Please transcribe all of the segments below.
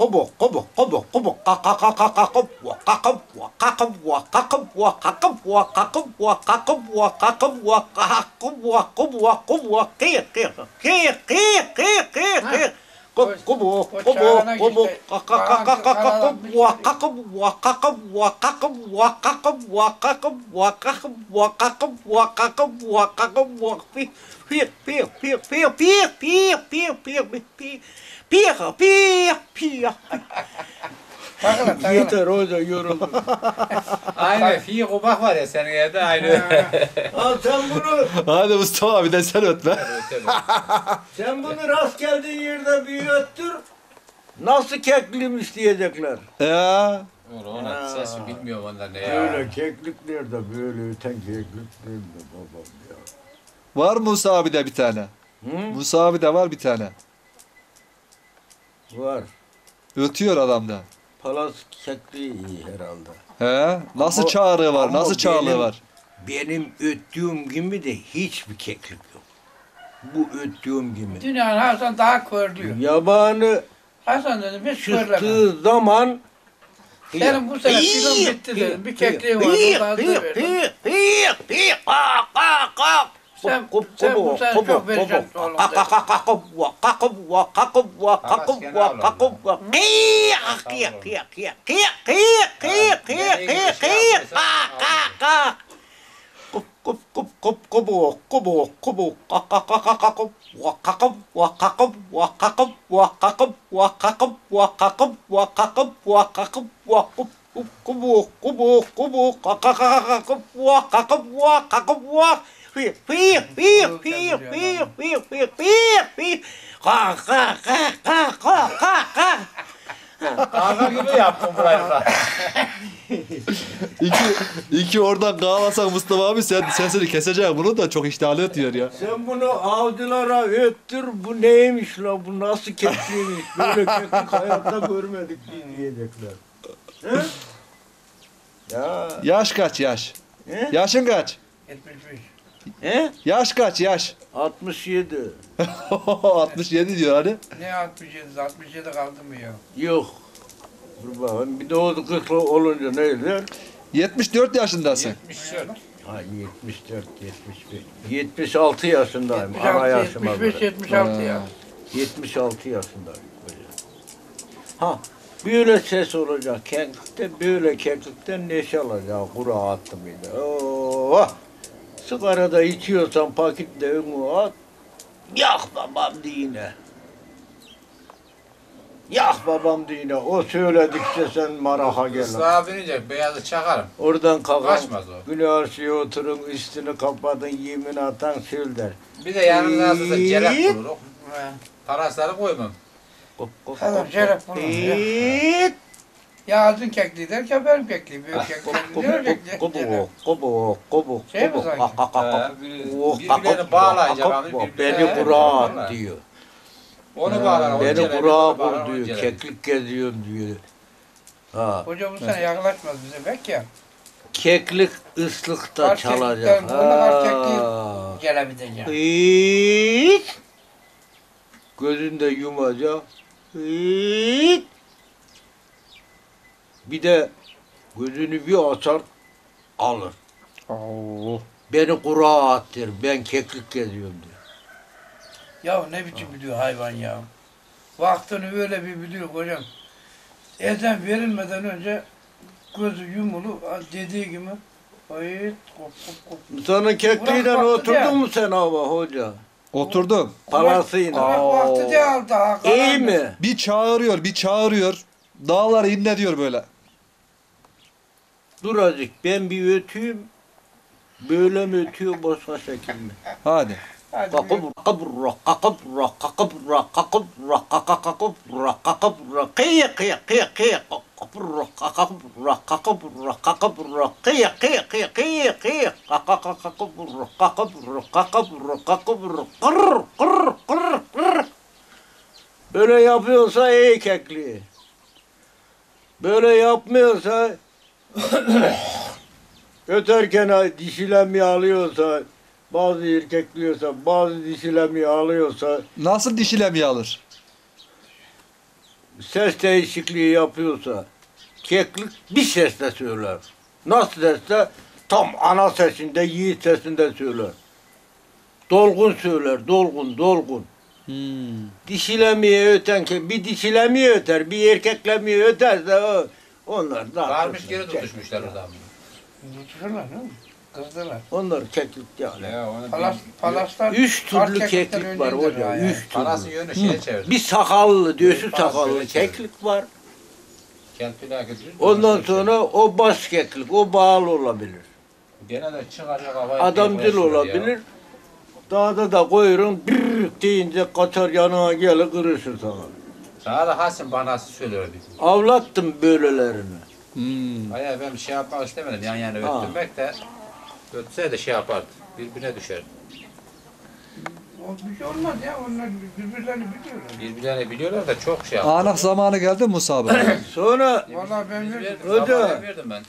Yeter hoca yoruldum. Aynı fiyi kubak var ya senin evde aynı. Al sen bunu, Hadi Mustafa abi de sen öt be. sen bunu rast geldiğin yerde büyüttür. Nasıl kekliymiş diyecekler. Ya. Ona ses bilmiyorum onlar ne ya. Böyle keklik nerede, böyle öten keklik nerede babam ya. Var Musa abi de bir tane. Hı? Musa abi de var bir tane. Var. Ötüyor adamda. Palas kekliği iyi herhalde. He? Nasıl Ama- çağrığı var? ama Nasıl çağrığı benim- var? Benim öttüğüm gibi de hiçbir keklik yok. Bu öttüğüm gibi. Dünyanın Hasan daha körlüyor. Yabani Hasan dedim hiç körleme. çıktığı zaman Senin bu sene film bitti dedim. Bir kekliğin var. Ondan da verdim. Sen bu sene çok vereceksin oğlum dedim. Kanka gibi yaptım burayı. İki oradan kağlasak Mustafa abi sen seni keseceksin bunu da çok iştahlı ötüyor ya. sen bunu avcılara öttür, bu neymiş la, bu nasıl kekliymiş, böyle keklik hayatta görmedik diyecekler. He? Ya, Yaş kaç yaş? he? Yaşın kaç? 75. He? Yaş kaç yaş? 67. 67 diyor hani. Ne 67? 67 kaldı mı ya? Yok. Dur bakayım, bir doğdu kıslı olunca neyler? 74 yaşındasın. 74. Ha 74, 75. 76 yaşındayım, ana yaşıma 75, göre. 76 ya. 76 yaşındayım. Böyle. Ha, böyle ses olacak keklikte, böyle keklikten neşe alacak, kura attım yine. Oh! Sigarada içiyorsan paketle önü at, yak babam diyine. Yak babam diyine, o söyledikçe sen maraha gel. Islağa binince beyazı çakarım. Oradan kalkan, Kaçmaz o. gün karşıya oturun, üstünü kapatın, yemin atan söyler. Bir de yanında da cerek durur. He. Parasları koymam. Tamam, şeref bulun. İt. Ya ağzın kekliği derken benim kekliğim. Büyük kekliğim. Ne kekliği? Şey mi sanki? Birbirlerini bağlayacak abi. Beni Kur'an diyor. Onu bağlar. Beni Kur'an bul diyor. Keklik geziyorsun diyor. Ha. Hoca bu sene yaklaşmaz bize bek ya. Keklik ıslıkta Var çalacak. keklikten, bunu var Ha. Gelebileceğim. İt. Gözünde yumacak. İt. Bir de gözünü bir açar alır. Oo. Beni Kur'an attır. Ben keklik geziyorum diyor. Ya ne biçim biliyor hayvan ya. Vaktini öyle bir biliyor hocam. Ezan verilmeden önce gözü yumulu dediği gibi hayır kop kop kop. Sana kekliğiyle Bırak baktı oturdun ya. mu sen hava hoca? Oturdum. Parasıyla. Kurak vakti de aldı ha. İyi mi? Bir çağırıyor. Dağları inle diyor böyle. Dur azıcık ben bir ötüyüm. Böyle mi ötüyor başka şekil mi? Hadi. Hadi Kakıp kakıp kakıp kakıp kakıp kakıp kakıp kıya kıya kıya kıya kakıp kakıp kakıp kakıp kıya kıya kıya kıya kıya kakıp kakıp böyle yapıyorsa iyi kekli. Böyle yapmıyorsa öterken dişilenmeyi alıyorsa, bazı erkekliyorsa, bazı dişilenmeyi alıyorsa Nasıl dişilemeyi alır? ses değişikliği yapıyorsa keklik bir sesle söyler. Nasıl sesle? Tam ana sesinde, yiğit sesinde söyler. Dolgun söyler, dolgun. Dişilemeye öten bir dişilemeye öter, bir erkeklemeye öterse onlar da Varmış geri tutuşmuşlar oradan. Tutuşurlar değil mi? Kızdılar. onlar keklik yani. Ya onu Palaslar Üç türlü erkeklikten keklik var öncedir hocam. ya. Üç türlü. parası yönü şeye çevirdi. Bir sakallı, diyorsun Parası sakallı öyle çevir. keklik var. Kent plakası. Ondan sonra o baş keklik, o bağlı olabilir. Gene de çıkacak havayı. Adamcıl olabilir. Dağda da koyurun, brrrr deyince kaçar yanına gelir kırışır sana. Sana da Hasan banası söylüyor bizim. Avlattım böylelerini. Hayır ben bir şey yapmak istemedim yan yana Ha. öttürmek de. Ötse de şey yapardı. Birbirine düşer. O bir şey olmaz ya. Onlar birbirlerini biliyorlar. Birbirlerini biliyorlar da çok şey yapıyor. Anak zamanı geldi mi Musa abi? Sonra Vallahi ben Biz verdim. verdim, Hoca. sabahleyin verdim ben.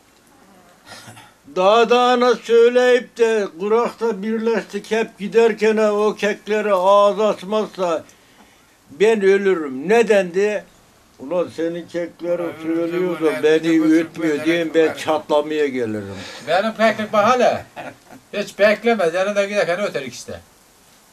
dağdağına söyleyip de kurakta birleştik hep giderken o kekleri ağız açmazsa ben ölürüm. Neden diye? Ulan senin keklerin Öyle söylüyor böyle, da beni böyle ötmüyor böyle diyeyim böyle. ben çatlamaya gelirim. Benim peklik bak hala. Hiç beklemez. Yanında giderken öter ikisi de.